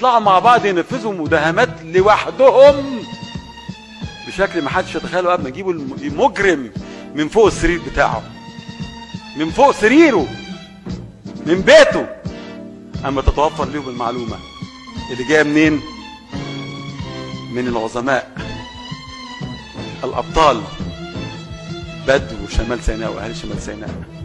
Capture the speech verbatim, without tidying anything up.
يطلعوا مع بعض ينفذوا مداهمات لوحدهم بشكل ما حدش يتخيله قبل ما يجيبوا المجرم من فوق السرير بتاعه، من فوق سريره، من بيته، اما تتوفر لهم المعلومه اللي جايه منين؟ من العظماء الابطال بدو شمال سيناء واهالي شمال سيناء.